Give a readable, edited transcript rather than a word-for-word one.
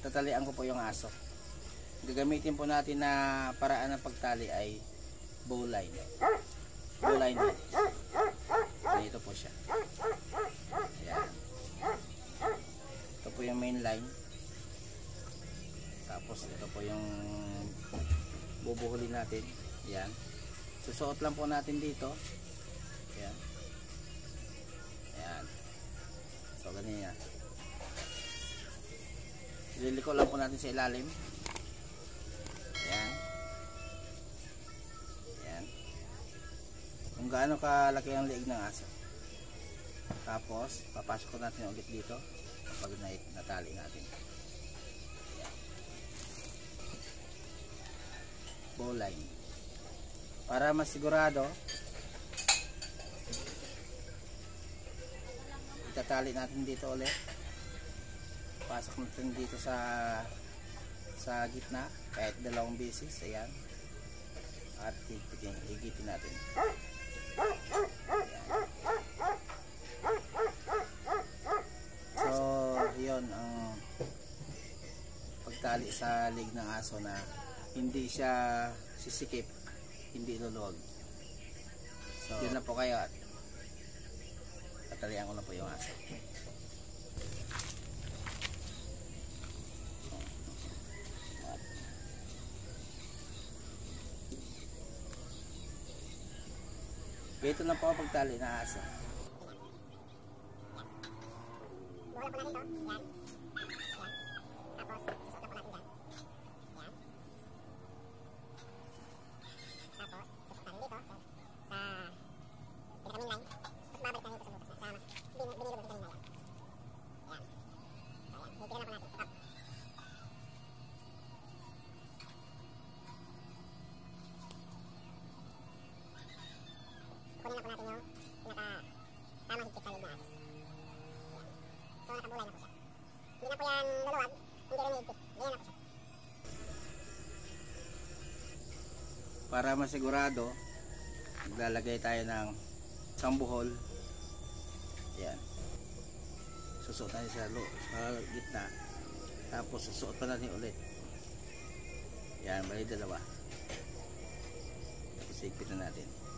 tatalian ko po yung aso. Gagamitin po natin na paraan ng pagtali ay bowline. Bowline na. Dito po siya. Ayan. Ito po yung main line. Tapos ito po yung bubuhulin natin. Ayan. Susuot lang po natin dito. Ayan. Ayan. So ganyan yan. Ililiko lang po natin sa ilalim. Ayan. Ayan. Kung gaano kalaki ang liig ng aso. Tapos papasok ko natin ulit dito kapag natali natin. Ayan. Bowline. Para masigurado, itatali natin dito ulit. Pasok natin dito sa gitna kahit dalawang beses. Ayan. At higipin natin. Ayan. So yun ang pagtali sa leg ng aso na hindi siya sisikip, hindi luluwag. So yun na po kayo at tatalian ko na po yung aso. Ito na po ang pagtali ng aso. Bola po natin ito. Yan. Tapos, susukan dito. Sa pinakamin line. Tapos babalik natin ito sa butas. Sa binilo dito kanina yan. Yan. Ayan. Higil na po natin. Up. Kunin na po natin yung tamang higpit sa leg na aso. So nakabulay na po siya. Hindi na po yan luluwag, hindi rin higpit. Ganyan na po siya. Para masigurado, maglalagay tayo ng isang buhol. Yan. Susuot natin sa gitna. Tapos susuot pa natin ulit. Yan, bali dalawa. Tapos higpit na natin.